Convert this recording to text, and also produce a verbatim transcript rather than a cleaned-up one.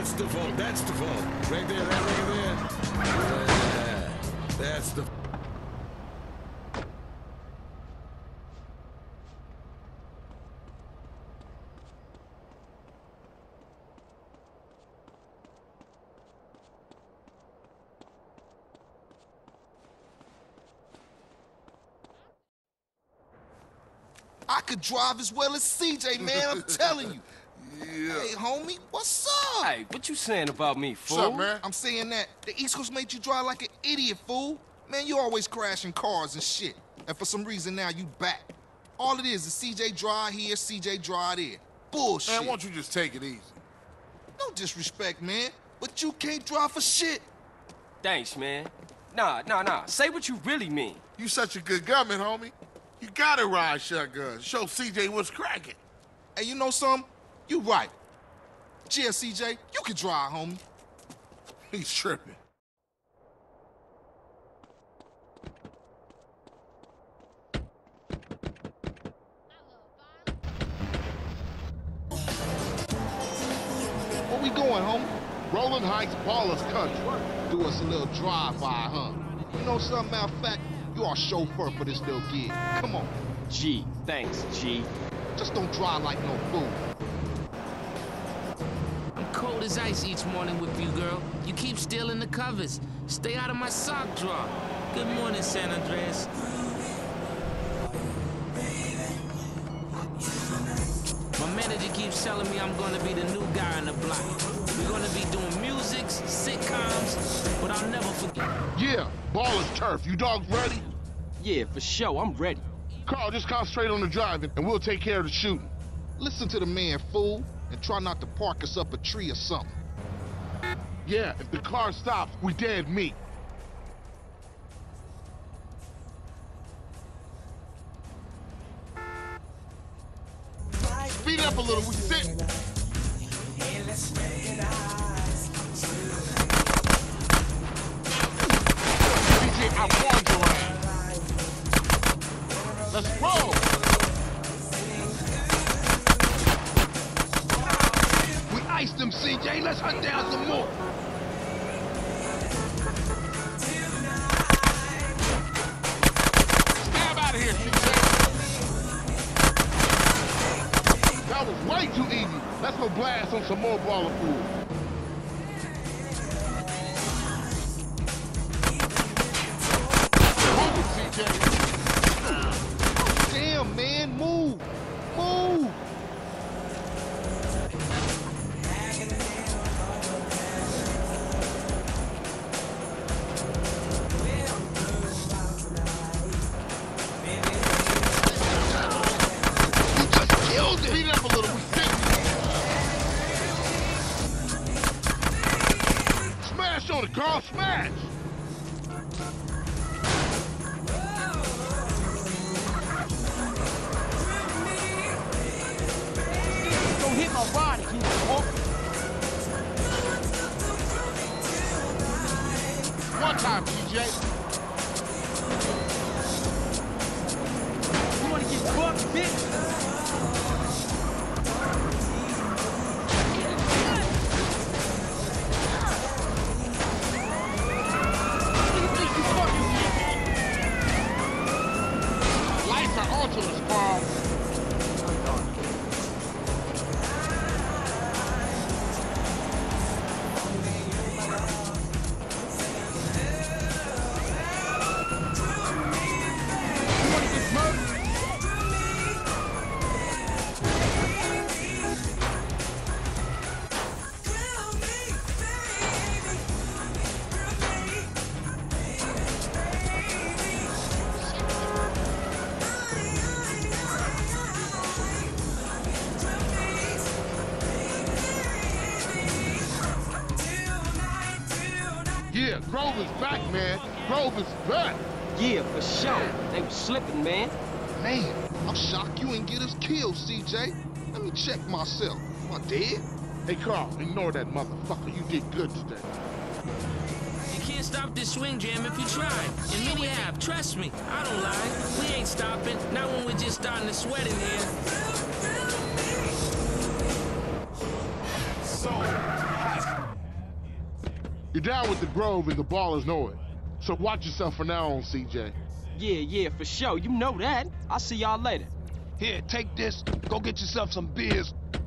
That's the vault. That's the vault. Right there, that right there. Yeah, that's the... I could drive as well as C J, man, I'm telling you. Yeah. Hey, homie, what's up? Hey, what you saying about me, fool? What's up, man? I'm saying that the East Coast made you drive like an idiot, fool. Man, you always crashing cars and shit. And for some reason now you back. All it is is C J drive here, C J drive there. Bullshit. Man, why don't you just take it easy? No disrespect, man, but you can't drive for shit. Thanks, man. Nah, nah, nah. Say what you really mean. You such a good gunman, homie. You gotta ride shotgun. Show C J what's cracking. Hey, you know something? You right. Yeah, C J, you can drive, homie. He's tripping. Where we going, homie? Rolling Heights, Ballas Country. Do us a little drive-by, huh? You know something, matter of fact, you are chauffeur for this little gig. Come on. G, thanks, G. Just don't drive like no fool. I'm cold as ice each morning with you, girl. You keep stealing the covers. Stay out of my sock drawer. Good morning, San Andreas. My manager keeps telling me I'm gonna be the new guy on the block. We're gonna be doing music, sitcoms, but I'll never forget. Yeah, Ballas Turf. You dogs ready? Yeah, for sure. I'm ready. Carl, just concentrate on the driving, and we'll take care of the shooting. Listen to the man, fool, and try not to park us up a tree or something. Yeah, if the car stops, we dead meat. Speed up a little, we sit. D J, I warned you around. Let's roll. We iced them, C J. Let's hunt down some more. Stab out of here, C J. That was way too easy. Let's go blast on some more baller food. Move it, C J. Damn, man, move. Move. You just killed it. Speed up a little, we sit. Smash on it, Carl, smash. Don't hit my body, you punk. One time, C J. You wanna get fucked, bitch? Lights are onto us, Carl. Yeah, Grove is back, man. Grove is back. Yeah, for sure. They was slipping, man. Man, I'm shocked you ain't get us killed, C J. Let me check myself. Am I dead? Hey, Carl, ignore that motherfucker. You did good today. You can't stop this swing jam if you try. And many have, trust me. I don't lie. We ain't stopping. Not when we're just starting to sweat in here. So hot. You're down with the Grove and the ballers know it. So watch yourself from now on, C J. Yeah, yeah, for sure. You know that. I'll see y'all later. Here, take this. Go get yourself some beers.